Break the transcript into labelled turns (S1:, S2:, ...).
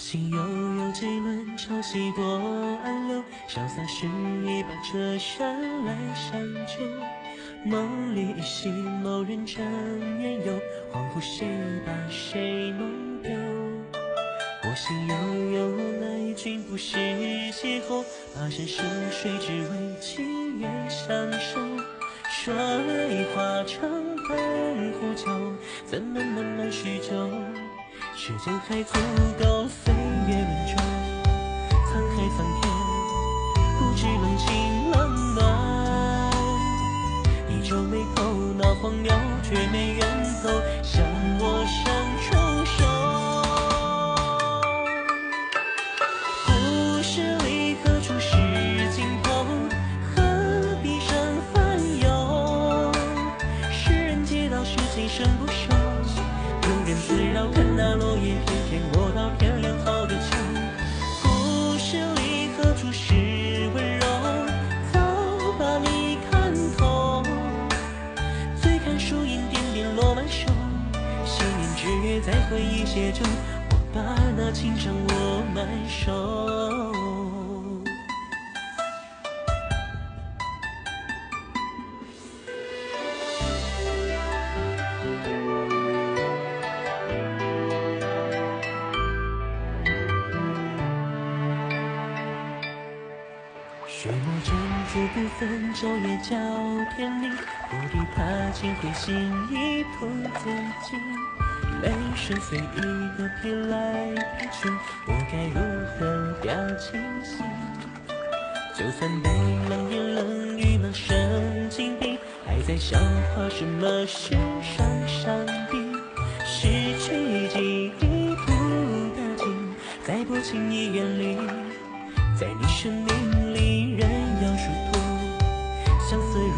S1: 心悠悠，这轮潮汐过暗流，潇洒是一把折扇来相救。梦里依稀，某人正夜游，恍惚谁把谁弄丢？我心悠悠，无奈君不识邂逅，跋山涉水只为情缘相守。说爱化成喷壶酒，怎么慢慢叙旧？时间还足够，飞越轮转，沧海桑田，不知冷情冷暖。你皱眉头，闹荒谬，却没源头，向我伸出手。故事里何处是尽头？何必生烦忧？世人皆道是今生不朽。庸人自扰，看那落叶翩翩，我到天亮好个秋。故事里何处是温柔？早把你看透。醉看树影点点落满手，细念之约在回忆写就，我把那情掌握满手。雪墨珍珠不分昼夜叫天明，不敌他千回心意图最近。泪水随一个飘来飘去，我该如何表清醒？就算被冷言冷语满身金币，还在笑话什么是上上帝。失去记忆不得紧，再不轻易远离，在你生命里人要殊途，相思